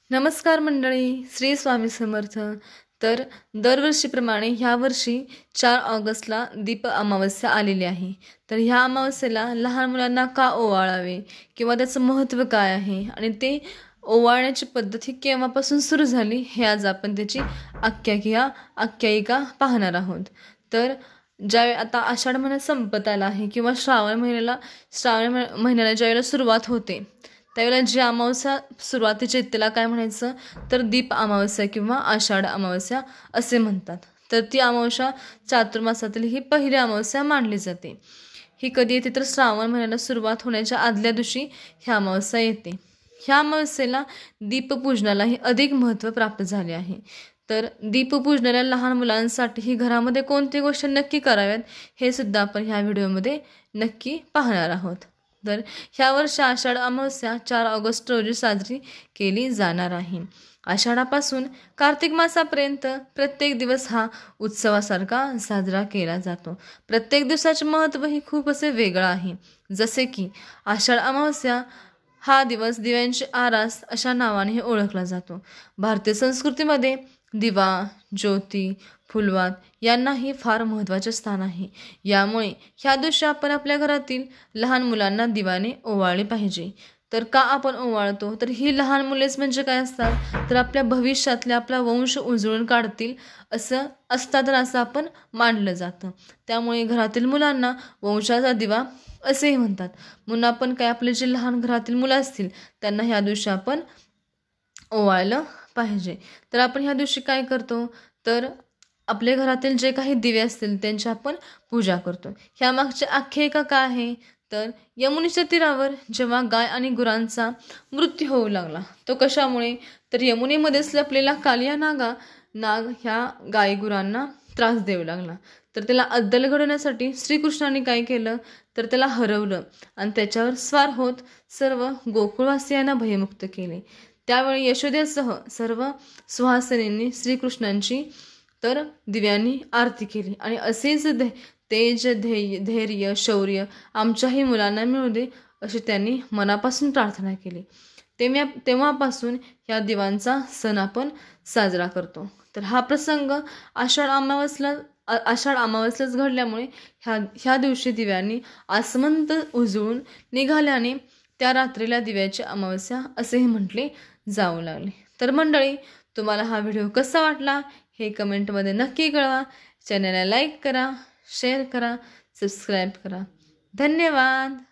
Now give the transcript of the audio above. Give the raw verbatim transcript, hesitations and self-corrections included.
नमस्कार मंडळी, श्री स्वामी समर्थ। तर दरवर्षीप्रमाणे ह्या वर्षी चार ऑगस्टला दीप अमावस्या आलेली आहे। तर ह्या अमावस्येला लहान मुलांना का ओवाळावे किंवा त्याचं महत्त्व काय आहे आणि ते ओवाळण्याची पद्धत ही केव्हापासून सुरू झाली हे आज आपण त्याची आख्यायिका आख्यायिका पाहणार आहोत। तर ज्यावेळी आता आषाढ महिना संपत आला आहे किंवा श्रावण महिन्याला श्रावण महिन्याला ज्यावेळेला सुरुवात होते त्यावेळेला जी अमावस्या सुरुवातीच्या त्याला काय म्हणायचं तर दीप अमावस्या किंवा आषाढ अमावस्या असे म्हणतात। तर ती अमावस्या चातुर्मासातील ही पहिली अमावस्या मानली जाते। ही कधी येते तर श्रावण महिन्याला सुरुवात होण्याच्या आदल्या दिवशी ह्या अमावस्या येते। ह्या अमावस्येला दीपपूजनालाही अधिक महत्त्व प्राप्त झाले आहे। तर दीपपूजनाला लहान मुलांसाठी ही घरामध्ये कोणती गोष्ट नक्की कराव्यात हे सुद्धा आपण ह्या व्हिडिओमध्ये नक्की पाहणार आहोत। तर ह्या वर्षी आषाढ अमावस्या चार ऑगस्ट रोजी साजरी केली जाणार आहे। आषाढापासून कार्तिक मासापर्यंत प्रत्येक दिवस हा उत्सवासारखा साजरा केला जातो। प्रत्येक दिवसाचे महत्त्व ही खूप असे वेगळं आहे। जसे की आषाढ अमावस्या हा दिवस दिव्यांची आरास अशा नावाने ओळखला जातो। भारतीय संस्कृतीमध्ये दिवा, ज्योती, फुलवात यांनाही फार महत्त्वाचे स्थान आहे। यामुळे ह्या दिवशी आपण आपल्या घरातील लहान मुलांना दिवाने ओवाळले पाहिजे। तर का आपण ओवाळतो तर ही लहान मुलेच म्हणजे काय असतात तर आपल्या भविष्यातल्या आपला वंश उजळून काढतील असं असतात तर असं आपण मानलं जातं। त्यामुळे घरातील मुलांना वंशाचा दिवा असेही म्हणतात। म्हणून आपण काय आपले जे लहान घरातील मुलं असतील त्यांना ह्या दिवशी आपण ओवाळलं पाहिजे। तर आपण ह्या दिवशी काय करतो तर आपल्या घरातील जे काही दिवे असतील त्यांची आपण पूजा करतो। ह्या मागची आख्यायिका काय आहे तर यमुनेच्या तीरावर जेव्हा गाय आणि गुरांचा मृत्यू होऊ लागला तो कशामुळे तर यमुनेमध्येच लपलेला कालिया नागा नाग ह्या गाय गुरांना त्रास देऊ लागला। तर त्याला अद्दल घडवण्यासाठी श्रीकृष्णाने काय केलं तर त्याला हरवलं आणि त्याच्यावर स्वार होत सर्व गोकुळवासियांना भयमुक्त केले। त्यावेळी यशोदेसह सर्व सुहासिनींनी श्रीकृष्णांची तर दिव्यांनी आरती केली आणि असेच तेज धैर्य धैर्य शौर्य आमच्याही मुलांना मिळू दे अशी त्यांनी मनापासून प्रार्थना केली। तेव्हा तेव्हापासून ह्या दिवांचा सण आपण साजरा करतो। तर हा प्रसंग आषाढ अमावस्येला आषाढ अमावस्येलाच घडल्यामुळे ह्या ह्या दिवशी दिव्यांनी आसमंत उजळून निघाल्याने त्या रात्रीला दिव्याची अमावस्या असेही म्हटले जाऊ लागले। तर मंडळी, तुम्हाला हा व्हिडिओ कसा वाटला हे कमेंटमध्ये नक्की कळवा। चॅनलला लाईक करा, शेअर करा, सबस्क्राईब करा। धन्यवाद।